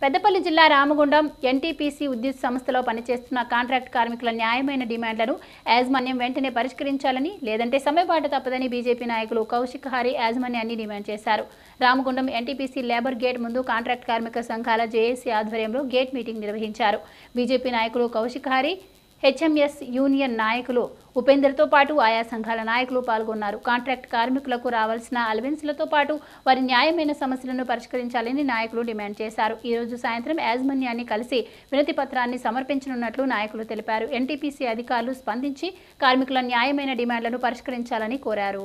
పెద్దపల్లి జిల్లా రామగుండం ఎన్టీపీసీ విద్యుత్ సంస్థలో పనిచేస్తున్న కాంట్రాక్ట్ కార్మికుల న్యాయమైన డిమాండ్లను యాజమాన్యం వెంటనే పరిష్కరించాలని, లేదంటే సమ్మెబాట తప్పదని బీజేపీ నాయకులు కౌశిక్ హారి యాజమాన్యాన్ని డిమాండ్ చేశారు. రామగుండం ఎన్టీపీసీ లేబర్ గేట్ ముందు కాంట్రాక్ట్ కార్మిక సంఘాల జేఏసీ ఆధ్వర్యంలో గేట్ మీటింగ్ నిర్వహించారు. బీజేపీ నాయకులు కౌశిక్ హారి, హెచ్ఎంఎస్ యూనియన్ నాయకులు ఉపేందర్తో పాటు ఆయా సంఘాల నాయకులు పాల్గొన్నారు. కాంట్రాక్ట్ కార్మికులకు రావాల్సిన అలవెన్స్లతో పాటు వారి న్యాయమైన సమస్యలను పరిష్కరించాలని నాయకులు డిమాండ్ చేశారు. ఈ రోజు సాయంత్రం యాజమాన్యాన్ని కలిసి వినతి పత్రాన్ని సమర్పించనున్నట్లు నాయకులు తెలిపారు. ఎన్టీపీసీ అధికారులు స్పందించి కార్మికుల న్యాయమైన డిమాండ్లను పరిష్కరించాలని కోరారు.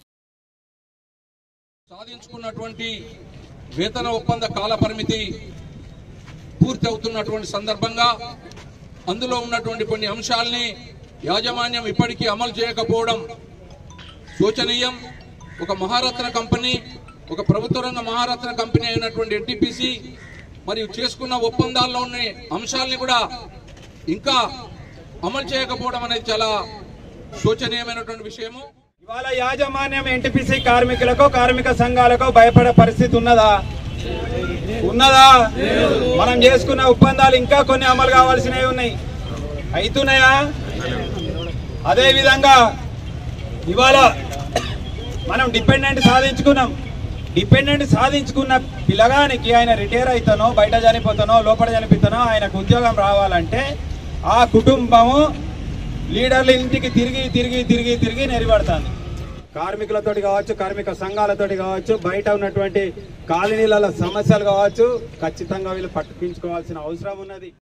సాధించుకున్నటువంటి వేతన ఒప్పంద కాల పరిమితి పూర్తి అవుతున్నటువంటి సందర్భంగా అందులో ఉన్నటువంటి కొన్ని అంశాలని యాజమాన్యం ఇప్పటికీ అమలు చేయకపోవడం శోచనీయం. ఒక మహారత్న కంపెనీ, ఒక ప్రభుత్వ రంగ మహారత్న కంపెనీ అయినటువంటి ఎన్టీపీసీ మరియు చేసుకున్న ఒప్పందాల్లో ఉన్న అంశాలని కూడా ఇంకా అమలు చేయకపోవడం అనేది చాలా శోచనీయమైనటువంటి విషయము. ఇవాళ యాజమాన్యం ఎన్టీపీసీ కార్మికులకు, కార్మిక సంఘాలకు భయపడే పరిస్థితి ఉన్నదా? మనం చేసుకున్న ఒప్పందాలు ఇంకా కొన్ని అమలు కావాల్సినవి ఉన్నాయి, అవుతున్నాయా? అదే విధంగా ఇవాళ మనం డిపెండెంట్ సాధించుకున్న పిల్లగానికి ఆయన రిటైర్ అవుతానో, బయట చనిపోతానో, లోపల చనిపోతానో ఆయనకు ఉద్యోగం రావాలంటే ఆ కుటుంబము లీడర్ల ఇంటికి తిరిగి నెరవేరుతుంది. కార్మికులతోటి కావచ్చు, కార్మిక సంఘాలతోటి కావచ్చు, బయట ఉన్నటువంటి కాలనీల సమస్యలు కావచ్చు, ఖచ్చితంగా వీళ్ళు పట్టించుకోవాల్సిన అవసరం ఉన్నది.